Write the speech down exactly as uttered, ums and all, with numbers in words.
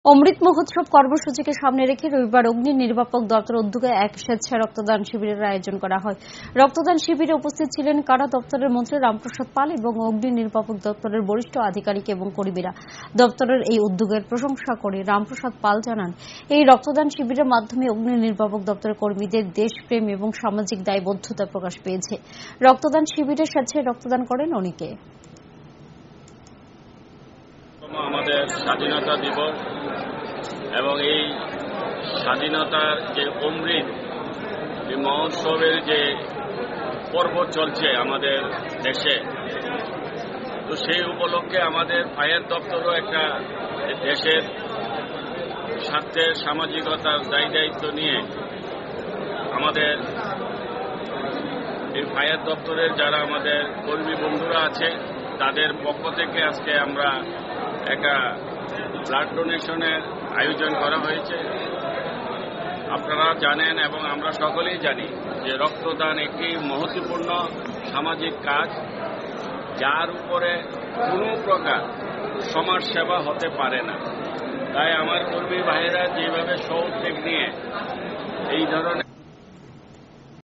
অমৃত মহোৎসব কর্মসূচিকে সামনে রেখে রবিবার অগ্নি নির্বাপক দপ্তর উদ্যোগে এক স্বেচ্ছা রক্তদান শিবিরের আয়োজন করা হয়। রক্তদান শিবিরে উপস্থিত ছিলেন কারা দপ্তরের মন্ত্রী রামপ্রসাদ পাল এবং অগ্নি নির্বাপক দপ্তরের বরিষ্ঠ আধিকারিক এবং কর্মীরা। দপ্তরের এই উদ্যোগের প্রশংসা করে রামপ্রসাদ পাল জানান, এই রক্তদান শিবিরের মাধ্যমে অগ্নি নির্বাপক দপ্তরের কর্মীদের দেশপ্রেম এবং সামাজিক দায়বদ্ধতা প্রকাশ পেয়েছে। রক্তদান শিবিরে স্বেচ্ছায় রক্তদান করেন অনেকে। আমাদের স্বাধীনতা দিবস এবং এই স্বাধীনতার যে অমৃত এই মহোৎসবের যে পর্ব চলছে আমাদের দেশে, তো সেই উপলক্ষে আমাদের ফায়ার দপ্তরও একটা দেশের স্বার্থের সামাজিকতার দায়ী দায়িত্ব নিয়ে আমাদের এই ফায়ার দপ্তরের যারা আমাদের কর্মী বন্ধুরা আছে তাদের পক্ষ থেকে আজকে আমরা একটা ব্লাড ডোনেশনের আয়োজন করা হয়েছে। আপনারা জানেন এবং আমরা সকলেই জানি যে রক্তদান একটি মহত্বপূর্ণ সামাজিক কাজ, যার উপরে কোনো প্রকার সমাজ সেবা হতে পারে না। তাই আমার কর্মী ভাইয়েরা যেভাবে সৌদ্যোগ নিয়ে এই ধরনের